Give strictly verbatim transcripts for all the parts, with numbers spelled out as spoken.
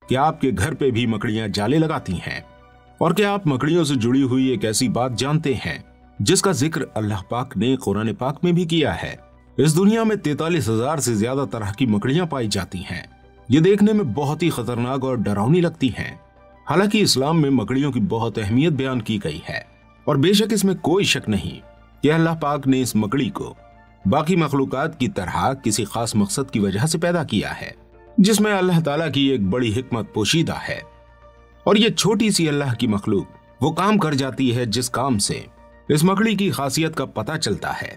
कि आपके घर पे भी मकड़ियां जाले लगाती हैं, और क्या आप मकड़ियों से जुड़ी हुई एक ऐसी बात जानते हैं जिसका जिक्र अल्लाह पाक ने कुरान पाक में भी किया है। इस दुनिया में तैतालीस हजार से ज्यादा तरह की मकड़ियां पाई जाती हैं। ये देखने में बहुत ही खतरनाक और डरावनी लगती हैं। हालांकि इस्लाम में मकड़ियों की बहुत अहमियत बयान की गई है, और बेशक इसमें कोई शक नहीं कि अल्लाह पाक ने इस मकड़ी को बाकी मखलूकात की तरह किसी खास मकसद की वजह से पैदा किया है, जिसमें अल्लाह ताला की एक बड़ी हिकमत पोशीदा है। और ये छोटी सी अल्लाह की मखलूक वो काम कर जाती है जिस काम से इस मकड़ी की खासियत का पता चलता है।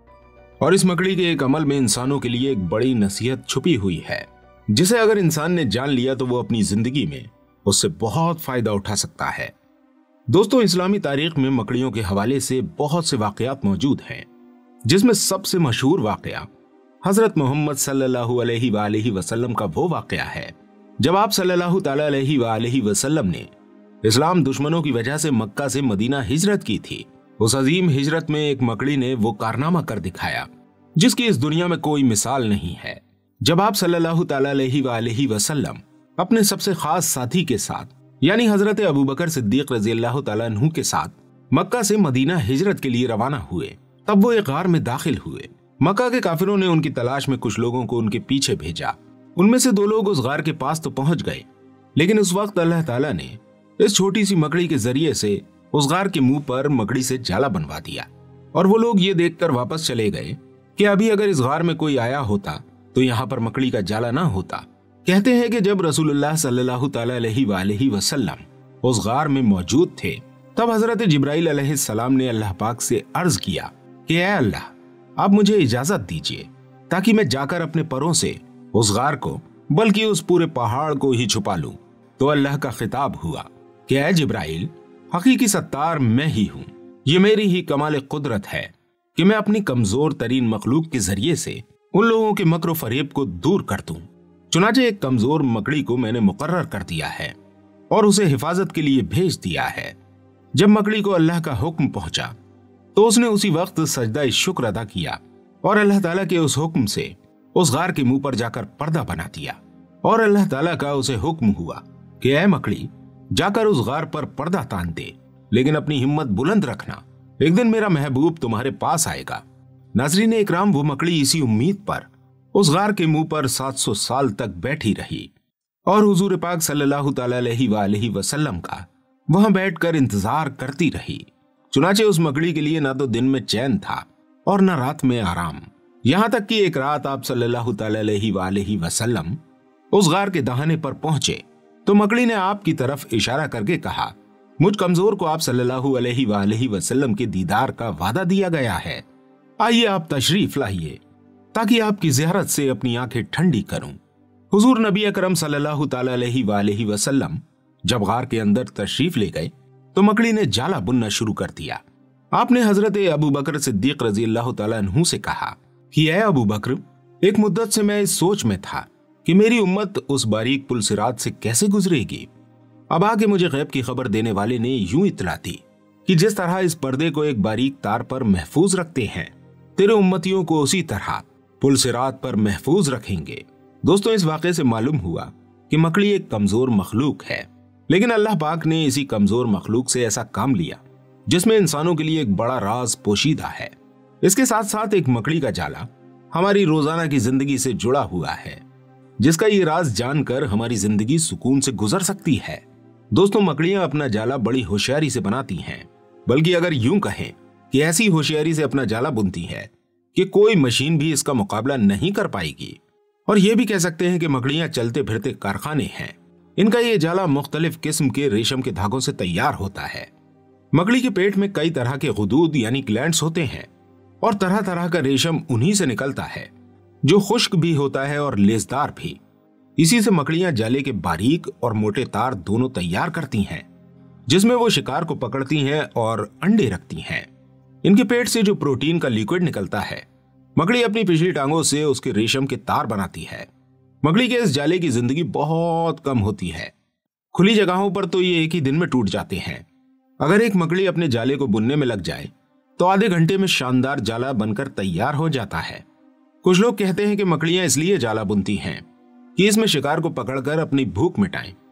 और इस मकड़ी के एक अमल में इंसानों के लिए एक बड़ी नसीहत छुपी हुई है, जिसे अगर इंसान ने जान लिया तो वो अपनी जिंदगी में उससे बहुत फायदा उठा सकता है। दोस्तों, इस्लामी तारीख में मकड़ियों के हवाले से बहुत से वाकयात मौजूद हैं, जिसमें सबसे मशहूर वाकया हजरत मोहम्मद सल्लल्लाहु अलैहि वालैहि वसल्लम का वो वाकया है जब आप सल्लल्लाहु ताला अलैहि वालैहि वसल्लम ने इस्लाम दुश्मनों की वजह से मक्का से मदीना हिजरत की थी। उस अजीम हिजरत में एक मकड़ी ने वो कारनामा कर दिखाया जिसकी इस दुनिया में कोई मिसाल नहीं है। जब आप सल्लल्लाहु ताला अलैहि वालैहि वसल्लम अपने सबसे खास साथी के साथ यानी हजरत अबू बकर सिद्दीक रजी अल्लाह ताला अन्हु के साथ मक्का से मदीना हिजरत के लिए रवाना हुए, तब वो एक गार में दाखिल हुए। मक्का के काफिरों ने उनकी तलाश में कुछ लोगों को उनके पीछे भेजा। उनमें से दो लोग उस गार के पास तो पहुंच गए, लेकिन उस वक्त अल्लाह ताला ने इस छोटी सी मकड़ी के जरिए से उस गार के मुंह पर मकड़ी से जाला बनवा दिया। और वो लोग ये देखकर वापस चले गए कि अभी अगर इस गार में कोई आया होता तो यहाँ पर मकड़ी का जाला ना होता। कहते हैं कि जब रसूलुल्लाह सल्लल्लाहु ताला अलैहि वालैहि वसल्लम उस गार में मौजूद थे, तब हजरत जिब्राइल अलैहिस्सलाम ने अल्लाह पाक से अर्ज किया कि ऐ अल्लाह, आप मुझे इजाजत दीजिए ताकि मैं जाकर अपने परों से उस गार को बल्कि उस पूरे पहाड़ को ही छुपा लूं। तो अल्लाह का खिताब हुआ कि ऐ जिब्राइल, हकीकी सत्तार मैं ही हूं। ये मेरी ही कमाल कुदरत है कि मैं अपनी कमजोर तरीन मखलूक के जरिए से उन लोगों के मक्र फरेब को दूर कर दूं। चुनाचे एक कमजोर मकड़ी को मैंने मुकर्रर कर दिया है और उसे हिफाजत के लिए भेज दिया है। जब मकड़ी को अल्लाह का हुक्म पहुंचा तो उसने उसी वक्त सजदा शुक्र अदा किया और अल्लाह ताला के उस हुक्म से उस गार के मुंह पर जाकर पर्दा बना दिया। और अल्लाह ताला का उसे हुक्म हुआ कि ऐ मकड़ी, जाकर उस गार पर पर्दा तान दे, लेकिन अपनी हिम्मत बुलंद रखना, एक दिन मेरा महबूब तुम्हारे पास आएगा। नाज़रीन इकराम, वो मकड़ी इसी उम्मीद पर उस गार के मुंह पर सात सौ साल तक बैठी रही और हुजूर पाक सल्लल्लाहु ताला अलैहि वालैहि वसल्लम का वहां बैठकर इंतजार करती रही। चुनाचे उस मकड़ी के लिए ना तो दिन में चैन था और न रात में आराम। यहां तक कि एक रात आप सल्लल्लाहु ताला अलैहि वालैहि वसल्लम उस गार के दहाने पर पहुंचे तो मकड़ी ने आपकी तरफ इशारा करके कहा, मुझ कमजोर को आप सल्लल्लाहु अलैहि वालैहि वसल्लम के दीदार का वादा दिया गया है। आइए आप तशरीफ लाइए ताकि आपकी ज़ियारत से अपनी आंखें ठंडी करूं। हुजूर नबी अकरम सल्लल्लाहु ताला अलैहि वालैहि वसल्लम जब गार के अंदर तशरीफ ले गए तो मकड़ी ने जाला बुनना शुरू कर दिया। आपने हजरत अबू बकर सिद्दीक रजी अल्लाह ताला अन्हु से कहा कि ऐ अबू बकर, एक मुद्दत से मैं इस सोच में था कि मेरी उम्मत उस बारीक पुल सिरात से कैसे गुजरेगी। अब आके मुझे गैब की खबर देने वाले ने यूं इतला दी कि जिस तरह इस पर्दे को एक बारीक तार पर महफूज रखते हैं, तेरे उम्मतियों को उसी तरह पुल सिरात पर महफूज रखेंगे। दोस्तों, इस वाक़े से मालूम हुआ कि मकड़ी एक कमजोर मखलूक है, लेकिन अल्लाह पाक ने इसी कमजोर मखलूक से ऐसा काम लिया जिसमें इंसानों के लिए एक बड़ा राज पोशीदा है। इसके साथ साथ एक मकड़ी का जाला हमारी रोजाना की जिंदगी से जुड़ा हुआ है, जिसका ये राज जानकर हमारी जिंदगी सुकून से गुजर सकती है। दोस्तों, मकड़ियां अपना जाला बड़ी होशियारी से बनाती हैं, बल्कि अगर यूं कहें कि ऐसी होशियारी से अपना जाला बुनती है कि कोई मशीन भी इसका मुकाबला नहीं कर पाएगी। और ये भी कह सकते हैं कि मकड़ियां चलते फिरते कारखाने हैं। इनका ये जाला मुख्तलिफ किस्म के रेशम के धागों से तैयार होता है। मकड़ी के पेट में कई तरह के गुदूद यानी ग्लैंड्स होते हैं और तरह तरह का रेशम उन्हीं से निकलता है, जो खुश्क भी होता है और लेजदार भी। इसी से मकड़ियां जाले के बारीक और मोटे तार दोनों तैयार करती हैं, जिसमें वो शिकार को पकड़ती हैं और अंडे रखती हैं। इनके पेट से जो प्रोटीन का लिक्विड निकलता है, मकड़ी अपनी पिछली टांगों से उसके रेशम के तार बनाती है। मकड़ी के इस जाले की जिंदगी बहुत कम होती है। खुली जगहों पर तो ये एक ही दिन में टूट जाते हैं। अगर एक मकड़ी अपने जाले को बुनने में लग जाए तो आधे घंटे में शानदार जाला बनकर तैयार हो जाता है। कुछ लोग कहते हैं कि मकड़ियां इसलिए जाला बुनती हैं कि इसमें शिकार को पकड़कर अपनी भूख मिटाएं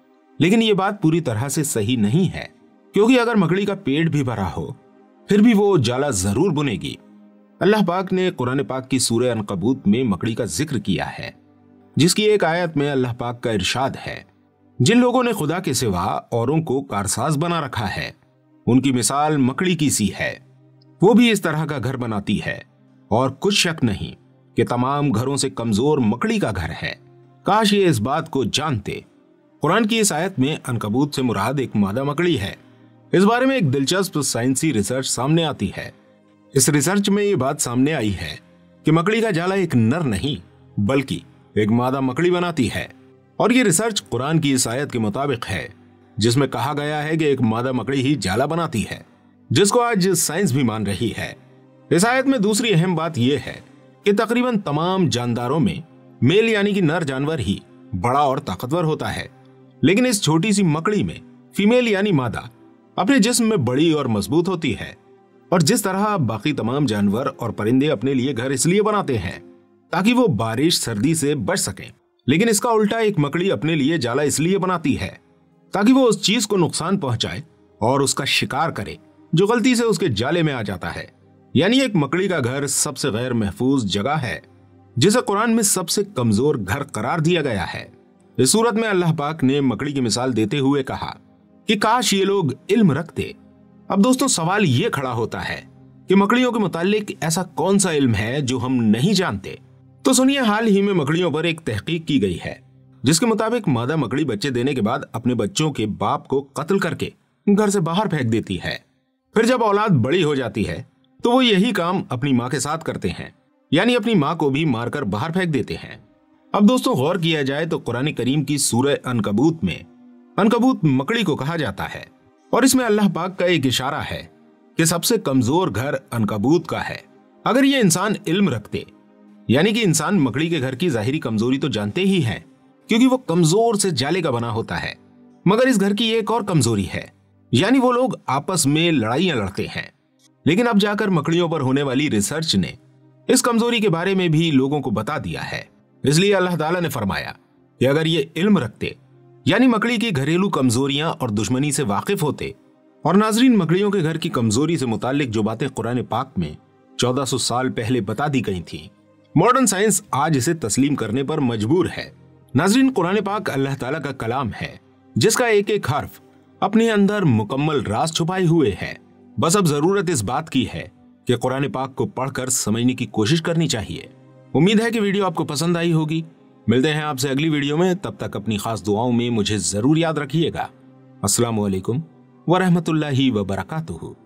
लेकिन ये बात पूरी तरह से सही नहीं है, क्योंकि अगर मकड़ी का पेट भी भरा हो फिर भी वो जाला जरूर बुनेगी। अल्लाह पाक ने कुरान पाक की सूरह अनकबूत में मकड़ी का जिक्र किया है, जिसकी एक आयत में अल्लाह पाक का इरशाद है, जिन लोगों ने खुदा के सिवा औरों को कारसाज बना रखा है उनकी मिसाल मकड़ी की सी है, वो भी इस तरह का घर बनाती है और कुछ शक नहीं कि तमाम घरों से कमजोर मकड़ी का घर है। काश ये इस बात को जानते। कुरान की इस आयत में अनकबूत से मुराद एक मादा मकड़ी है। इस बारे में एक दिलचस्प साइंसी रिसर्च सामने आती है। इस रिसर्च में ये बात सामने आई है कि मकड़ी का जाला एक नर नहीं बल्कि एक मादा मकड़ी बनाती है, और ये रिसर्च कुरान की इस आयत के मुताबिक है जिसमें कहा गया है कि एक मादा मकड़ी ही जाला बनाती है, जिसको आज साइंस भी मान रही है। इस आयत में दूसरी अहम बात यह है कि तकरीबन तमाम जानदारों में मेल यानी कि नर जानवर ही बड़ा और ताकतवर होता है, लेकिन इस छोटी सी मकड़ी में फीमेल यानी मादा अपने जिस्म में बड़ी और मजबूत होती है। और जिस तरह बाकी तमाम जानवर और परिंदे अपने लिए घर इसलिए बनाते हैं ताकि वो बारिश सर्दी से बच सकें, लेकिन इसका उल्टा एक मकड़ी अपने लिए जाला इसलिए बनाती है ताकि वो उस चीज को नुकसान पहुंचाए और उसका शिकार करे जो गलती से उसके जाले में आ जाता है। यानी एक मकड़ी का घर सबसे गैर महफूज जगह है, जिसे कुरान में सबसे कमजोर घर करार दिया गया है। इस सूरत में अल्लाह पाक ने मकड़ी की मिसाल देते हुए कहा कि काश ये लोग इल्म रखते। अब दोस्तों सवाल ये खड़ा होता है कि मकड़ियों के मुतालिक ऐसा कौन सा इल्म है जो हम नहीं जानते। तो सुनिए, हाल ही में मकड़ियों पर एक तहकीक की गई है जिसके मुताबिक मादा मकड़ी बच्चे देने के बाद अपने बच्चों के बाप को कत्ल करके घर से बाहर फेंक देती है। फिर जब औलाद बड़ी हो जाती है तो वो यही काम अपनी माँ के साथ करते हैं, यानी अपनी माँ को भी मारकर बाहर फेंक देते हैं। अब दोस्तों गौर किया जाए तो कुरान करीम की सूरह अनकबूत में अनकबूत मकड़ी को कहा जाता है, और इसमें अल्लाह पाक का एक इशारा है कि सबसे कमजोर घर अनकबूत का है। अगर ये इंसान इल्म रखते, यानी कि इंसान मकड़ी के घर की जाहिरी कमजोरी तो जानते ही हैं, क्योंकि वो कमजोर से जाले का बना होता है, मगर इस घर की एक और कमजोरी है, यानी वो लोग आपस में लड़ाइयां लड़ते हैं। लेकिन अब जाकर मकड़ियों पर होने वाली रिसर्च ने इस कमजोरी के बारे में भी लोगों को बता दिया है। इसलिए अल्लाह ताला ने फरमाया कि अगर ये इल्म रखते, यानी मकड़ी की घरेलू कमजोरियां और दुश्मनी से वाकिफ होते, और नाजरीन मकड़ियों के घर की कमजोरी से मुतालिक जो बातें कुरान पाक में चौदह सौ साल पहले बता दी गई थी, मॉडर्न साइंस आज इसे तस्लीम करने पर मजबूर है। नाजरीन कुरान पाक अल्लाह ताला का कलाम है जिसका एक एक हर्फ अपने अंदर मुकम्मल राज छुपाए हुए है। बस अब जरूरत इस बात की है कि कुरान पाक को पढ़कर समझने की कोशिश करनी चाहिए। उम्मीद है कि वीडियो आपको पसंद आई होगी। मिलते हैं आपसे अगली वीडियो में, तब तक अपनी खास दुआओं में मुझे जरूर याद रखिएगा। अस्सलामु अलैकुम व रहमतुल्लाहि व बरकातुहू।